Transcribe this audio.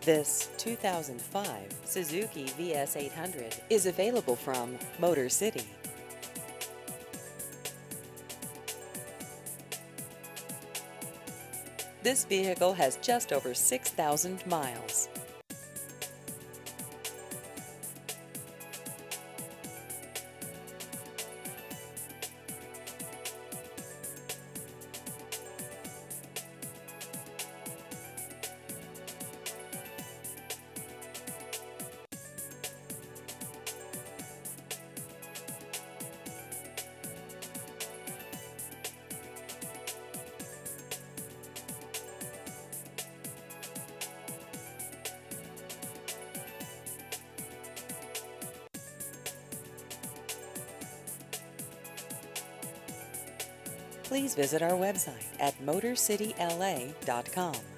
This 2005 Suzuki VS800 is available from Motor City. This vehicle has just over 6,000 miles. Please visit our website at motorcityla.com.